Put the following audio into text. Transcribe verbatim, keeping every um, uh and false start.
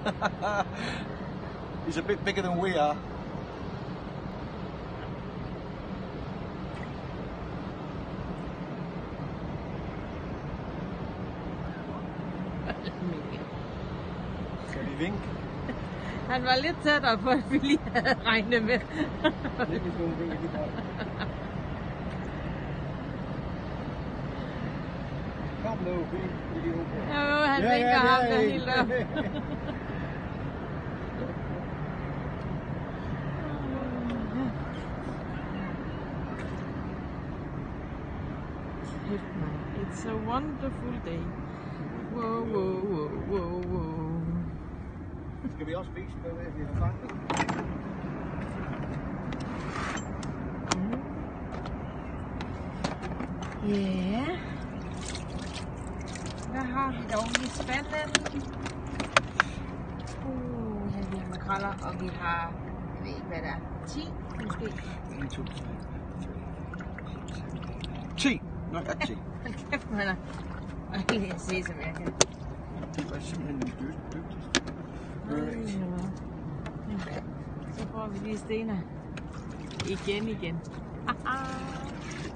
He's a bit bigger than we are. Skal vi vinke? Han var lidt tættere på, at vi lige havde regnet med. Kom nu, vink. Jo, han vinker ja, ham der helt op. It's a wonderful day. Wow, wow, wow, wow, wow. Skal vi også spise noget af, vi har fanget? Ja. Hvad har vi dog i spanden? Uh, her vi har makreller, og vi har, jeg ved ikke hvad der er, ti måske? en, to, tre, ti! Nå, ja, ti. Hold kæft, man er. Og helt jeg se, som jeg kan. Det var simpelthen den dygtigste. Så får vi lige stener. Igen, igen.